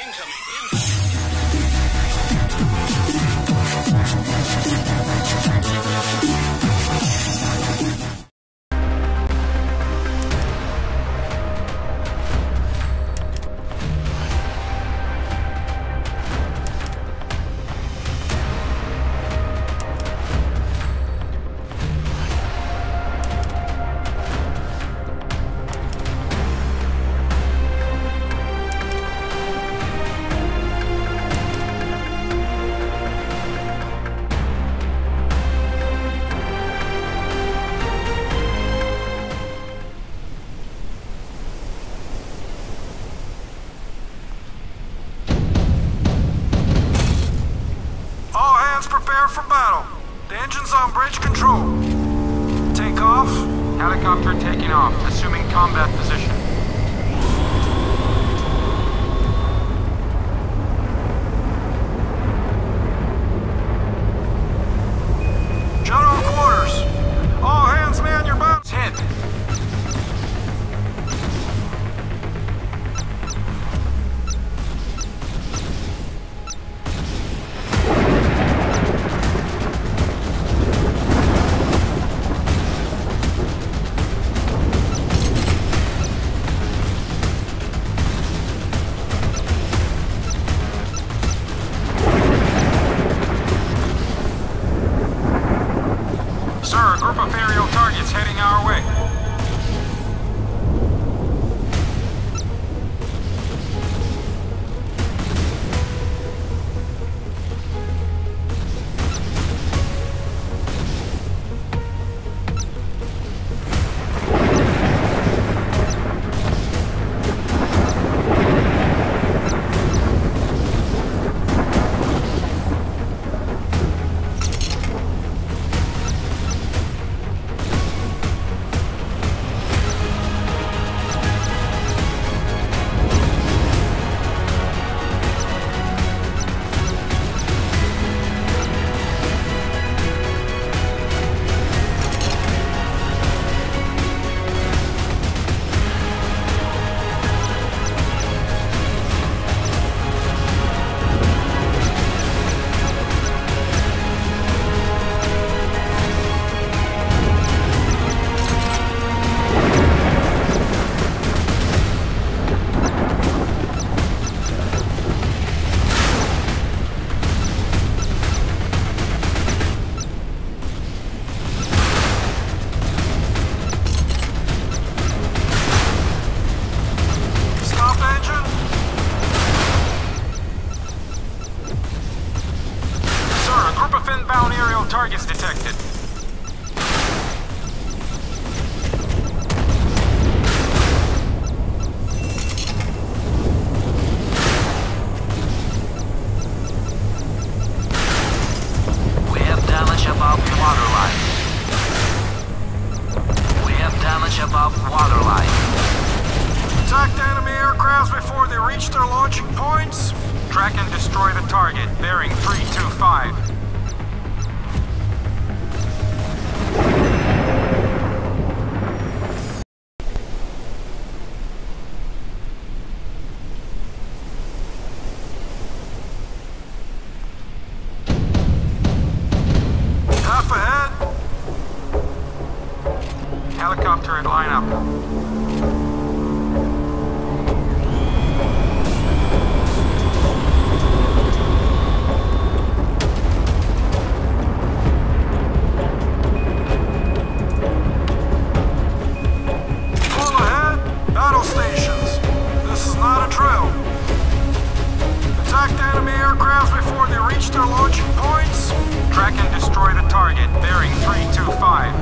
Prepare for battle. The engine's on bridge control. Take off. Helicopter taking off, assuming combat position. General quarters. All hands man your boats. Hit. Sir, a group of aerial targets heading our way. Inbound aerial targets detected. We have damage above waterline. We have damage above waterline. Attack the enemy aircrafts before they reach their launching points. Track and destroy the target, bearing 325. Half ahead. Helicopter at lineup. Their launching points. Track and destroy the target, bearing 325.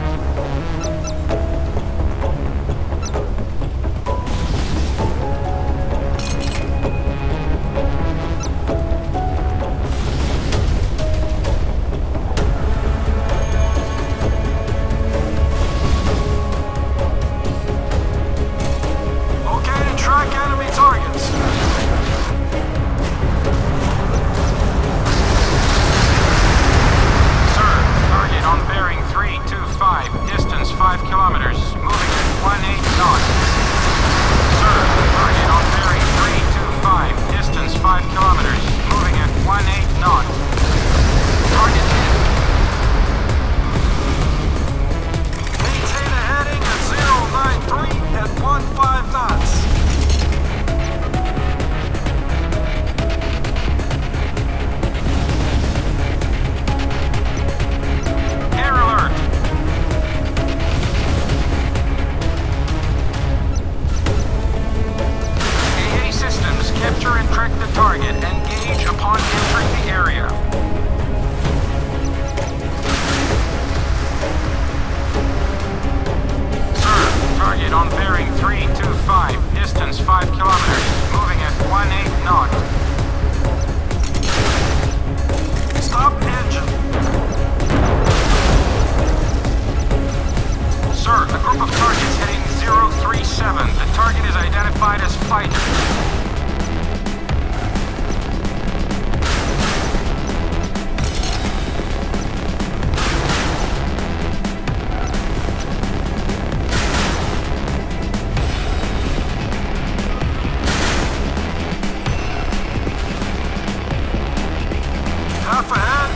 Locate and track enemy targets. On bearing 325, distance 5 kilometers. target. Engage upon entering the area. Sir, target on bearing 325, distance 5 kilometers, moving at 18 knots. Stop engine. Sir, a group of targets heading 037. The target is identified as fighter. Half ahead.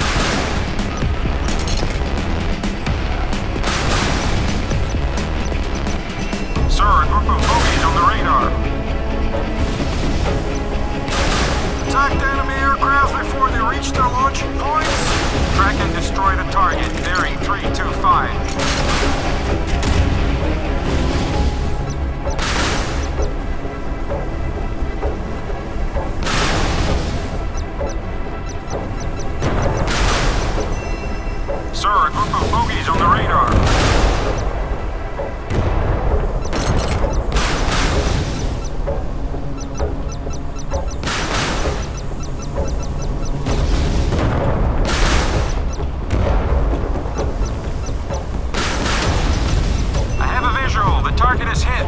Sir, a group of bogies on the radar. Attack the enemy aircraft before they reach their launching points. Track and destroy the target, bearing 325. Sir, a group of bogies on the radar. I have a visual. The target is hit.